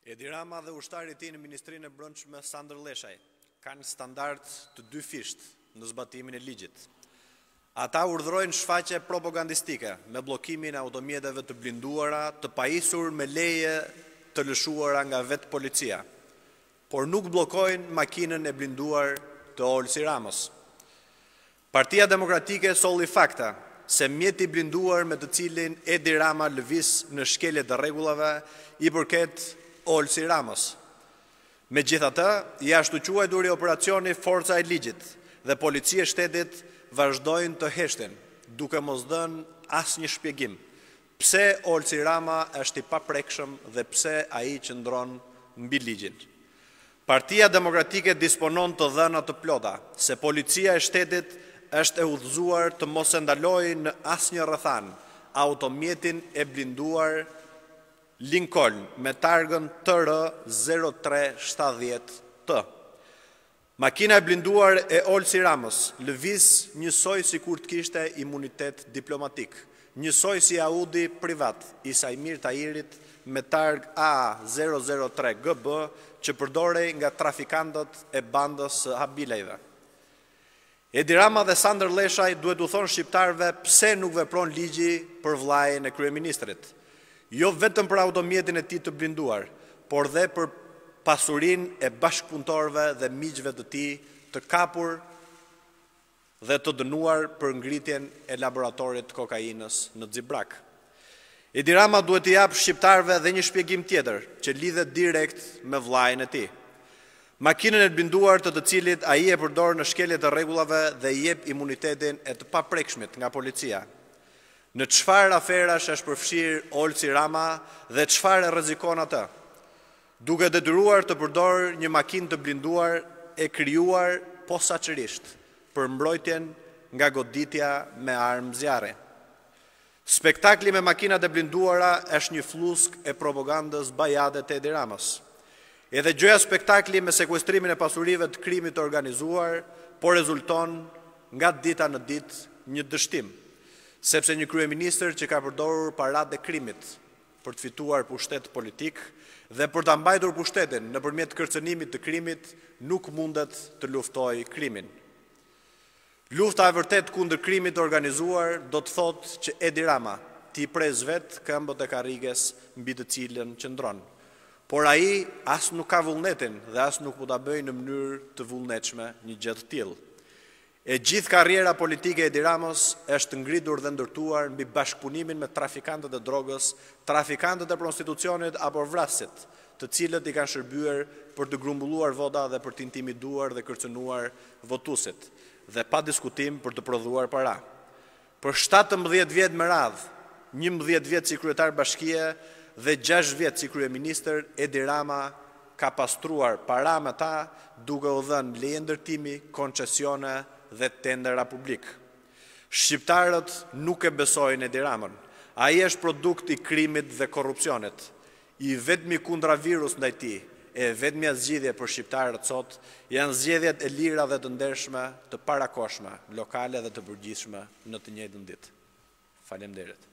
Edi Rama dhe ushtari i tij në Ministrinë e Brendshme Sandër Leshaj kanë standard të dy fisht në zbatimin e ligjit. Ata urdhërojnë shfaqje propagandistike me bllokimin e automjeteve të blinduara, të pajisur me leje të lëshuara nga vetë policia, por nuk bllokojnë makinën e blinduar të Olsi Ramës. Partia Demokratike solli fakta se mjeti blinduar me të cilin Edi Rama lëviz në shkelje të rregullave i përket Olsi Ramës. Megjithatë, jashtu quajturi operacioni Forca e Ligjit dhe Policia e Shtetit vazhdojnë të heshtin, duke mos dhënë asnjë shpjegim pse Olsi Rama është i paprekshëm dhe pse ai qëndron mbi ligjin. Partia Demokratike disponon të dhëna të plota se Policia e Shtetit është e udhëzuar të mos e ndalojë në asnjë rrethan automjetin e blinduar Lincoln me targën TR 0370T. Makina e blinduar e Olsi Ramës lëviz njësoj si kur të kishte imunitet diplomatik, njësoj si Audi privat i Sajmir Tahirit me targ A003GB që përdorej nga trafikantët e bandës së Habilejve. Edi Rama dhe Sandër Leshaj duhet u thonë shqiptarëve pse nuk vepron ligji për vllajën e kryeministrit. Jo vetëm për automjetin e tij të blinduar, por dhe për pasurinë e bashkëpunëtorëve dhe miqve të tij të kapur dhe të dënuar për ngritjen e laboratorit të kokainës në Xibrak. Edi Rama duhet të japë shqiptarëve dhe një shpjegim tjetër që lidhet direkt me vllajën e tij. Makinën e blinduar të cilit ai e përdor në shkelje të rregullave dhe i jep imunitetin e të paprekshmit nga policia. Në çfarë aferash është përfshirë Olsi Rama dhe çfarë rrezikon atë? Duke detyruar të përdorë një makinë të blinduar e krijuar posaçërisht për mbrojtjen nga goditja me armë zjarri. Spektakli me makinat e blinduara është një flusk e propagandës bajade të Edi Ramës. Edhe gjëja spektakli me sekuestrimin e pasurive të krimit të organizuar, por rezulton nga dita në ditë një dështim, sepse një kryeministër që ka përdorur paratë e krimit për të fituar pushtet politik dhe për ta mbajtur pushtetin nëpërmjet kërcënimit të krimit nuk mundet të luftojë krimin. Lufta e vërtet kundër krimit të organizuar do të thotë që Edi Rama t'i pres vetë këmbët e karriges mbi të cilën qëndron. Por ai as nuk ka vullnetin dhe as nuk mund ta bëjë në mënyrë të vullnetshme një gjë të tillë. E gjithë karriera politike e Edi Ramës është ngritur dhe ndërtuar mbi bashkëpunimin me trafikantët e drogës, trafikantët e prostitucionit apo vrasësit, të cilët i kanë shërbyer për të grumbulluar vota dhe për të intimiduar dhe kërcënuar votuesit, dhe pa diskutim për të prodhuar para. Për 17 vjet me radhë, 11 vjet si kryetar bashkie dhe 6 vjet si kryeministër, Edi Rama ka pastruar para me ta duke u dhënë leje ndërtimi, koncesione dhe tendera publik. Shqiptarët nuk e besojnë Edi Ramën. Ai është produkt i krimit dhe korrupsionit. I vetmi kundravirus ndaj tij, e vetmja zgjidhje për shqiptarët sot janë zgjedhjet e lira dhe të ndershme, të parakoshme, lokale dhe të përgjithshme në të njëjtën ditë. Faleminderit.